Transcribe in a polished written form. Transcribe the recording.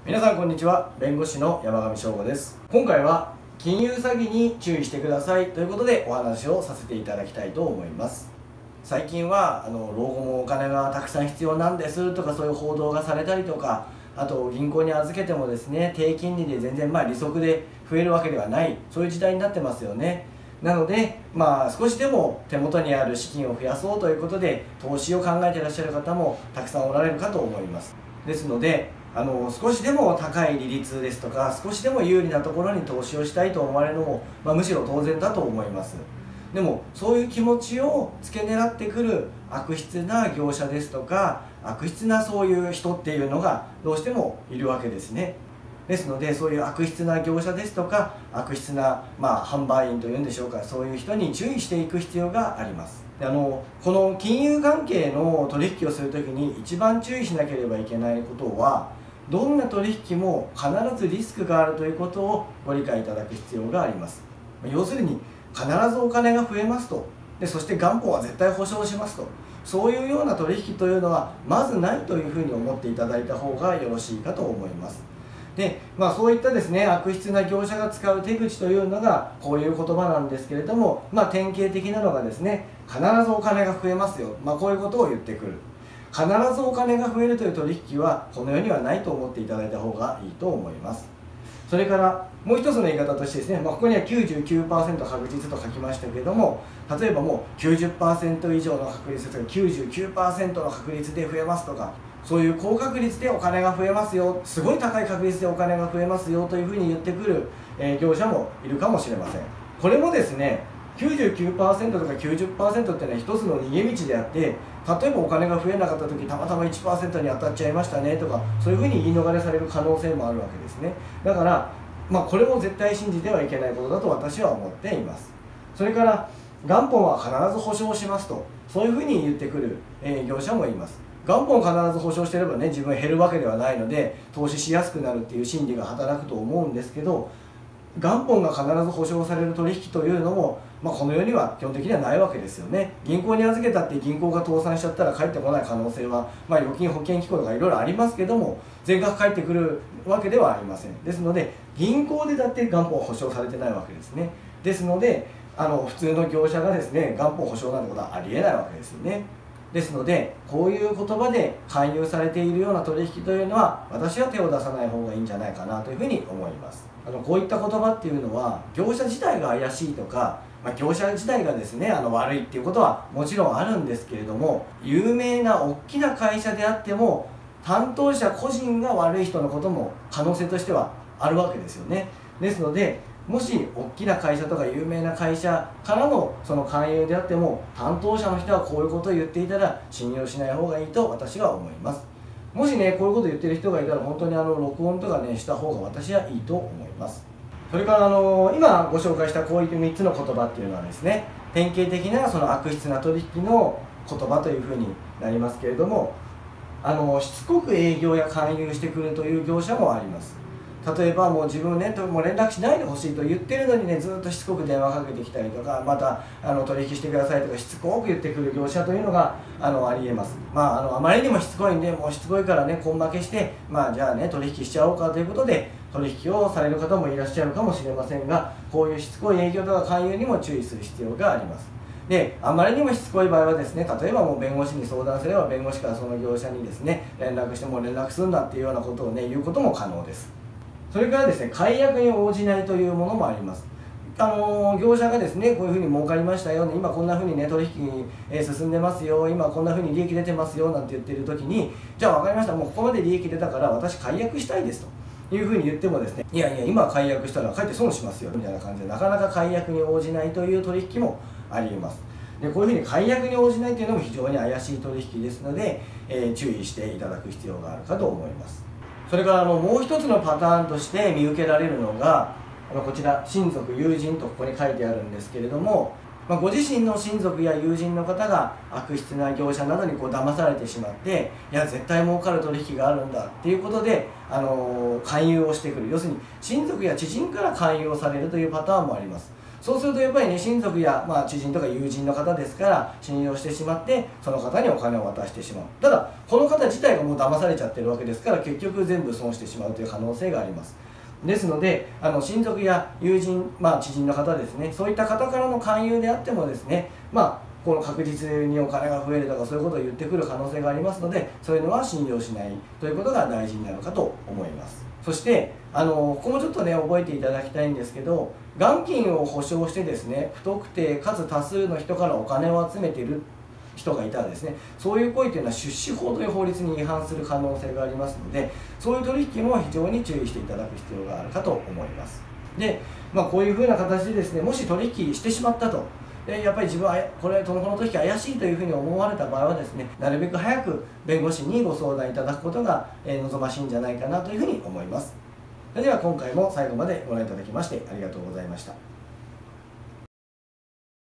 皆さんこんにちは。弁護士の山上翔吾です。今回は金融詐欺に注意してくださいということでお話をさせていただきたいと思います。最近は老後もお金がたくさん必要なんですとか、そういう報道がされたりとか、あと銀行に預けてもですね、低金利で全然利息で増えるわけではない、そういう時代になってますよね。なので少しでも手元にある資金を増やそうということで投資を考えていらっしゃる方もたくさんおられるかと思います。ですので少しでも高い利率ですとか、少しでも有利なところに投資をしたいと思われるのも、むしろ当然だと思います。でもそういう気持ちを付け狙ってくる悪質な業者ですとか、悪質なそういう人っていうのがどうしてもいるわけですね。ですので、そういう悪質な業者ですとか、悪質な、販売員というんでしょうか、そういう人に注意していく必要があります。でこの金融関係の取引をするときに一番注意しなければいけないことは、どんな取引も必ずリスクがあるということをご理解いただく必要があります。要するに必ずお金が増えますと、そして元本は絶対保証しますと、そういうような取引というのはまずないというふうに思っていただいた方がよろしいかと思います。でそういったですね、悪質な業者が使う手口というのがこういう言葉なんですけれども、典型的なのがですね、必ずお金が増えますよ、こういうことを言ってくる。必ずお金が増えるという取引はこの世にはないと思っていただいた方がいいと思います。それからもう一つの言い方としてですね、ここには 99% 確実と書きましたけれども、例えばもう 90% 以上の確率とか 99% の確率で増えますとか、そういう高確率でお金が増えますよ、すごい高い確率でお金が増えますよというふうに言ってくる、業者もいるかもしれません。これもですね、99% とか 90% っていうのは一つの逃げ道であって、例えばお金が増えなかった時たまたま 1% に当たっちゃいましたねとか、そういうふうに言い逃れされる可能性もあるわけですね。だからこれも絶対信じてはいけないことだと私は思っています。それから元本は必ず保証しますと、そういうふうに言ってくる、業者もいます。元本を必ず保証していればね、自分減るわけではないので投資しやすくなるっていう心理が働くと思うんですけど、元本が必ず保証される取引というのも、この世には基本的にはないわけですよね。銀行に預けたって銀行が倒産しちゃったら返ってこない可能性は、預金保険機構とかいろいろありますけども、全額返ってくるわけではありません。ですので銀行でだって元本は保証されてないわけですね。ですので普通の業者がですね、元本保証なんてことはありえないわけですよね。ですのでこういう言葉で勧誘されているような取引というのは、私は手を出さない方がいいんじゃないかなというふうに思います。こういった言葉っていうのは業者自体が怪しいとか、業者自体がですね悪いっていうことはもちろんあるんですけれども、有名な大きな会社であっても担当者個人が悪い人のことも可能性としてはあるわけですよね。ですのでもし大きな会社とか有名な会社からのその勧誘であっても、担当者の人はこういうことを言っていたら信用しない方がいいと私は思います。もしねこういうことを言ってる人がいたら、本当に録音とかねした方が私はいいと思います。それから今ご紹介したこういう3つの言葉っていうのはですね、典型的なその悪質な取引の言葉というふうになりますけれども、しつこく営業や勧誘してくるという業者もあります。例えばもう自分ねもう連絡しないでほしいと言ってるのにね、ずっとしつこく電話かけてきたりとか、また取引してくださいとかしつこく言ってくる業者というのがありえます。あまりにもしつこいんで、もうしつこいからね根負けして、じゃあね取引しちゃおうかということで取引をされる方もいらっしゃるかもしれませんが、こういうしつこい営業とか勧誘にも注意する必要があります。であまりにもしつこい場合はですね、例えばもう弁護士に相談すれば、弁護士からその業者にですね連絡して、もう連絡するんだっていうようなことをね言うことも可能です。それからですね、解約に応じないというものもあります。業者がですねこういうふうに儲かりましたよ、今こんなふうにね取引進んでますよ、今こんなふうに利益出てますよなんて言ってる時に、じゃあ分かりました、もうここまで利益出たから私解約したいですというふうに言ってもですね、いやいや今解約したらかえって損しますよみたいな感じで、なかなか解約に応じないという取引もありえます。でこういうふうに解約に応じないというのも非常に怪しい取引ですので、注意していただく必要があるかと思います。それからもう一つのパターンとして見受けられるのが、こちら親族友人とここに書いてあるんですけれども、ご自身の親族や友人の方が悪質な業者などに騙されてしまって、いや絶対儲かる取引があるんだっていうことで勧誘をしてくる、要するに親族や知人から勧誘をされるというパターンもあります。 そうするとやっぱりね、親族や、知人とか友人の方ですから信用してしまって、その方にお金を渡してしまう。ただこの方自体がもう騙されちゃってるわけですから、結局全部損してしまうという可能性があります。ですので親族や友人、知人の方ですね、そういった方からの勧誘であってもですね、この確実にお金が増えるとかそういうことを言ってくる可能性がありますので、そういうのは信用しないということが大事になるかと思います。そしてここもちょっとね覚えていただきたいんですけど、元金を保証してですね、不特定かつ多数の人からお金を集めている人がいたらですね、そういう行為というのは出資法という法律に違反する可能性がありますので、そういう取引も非常に注意していただく必要があるかと思います。で、こういうふうな形でですね、もし取引してしまったと、やっぱり自分はこの取引怪しいというふうに思われた場合はですね、なるべく早く弁護士にご相談いただくことが望ましいんじゃないかなというふうに思います。それでは今回も最後までご覧いただきましてありがとうございました。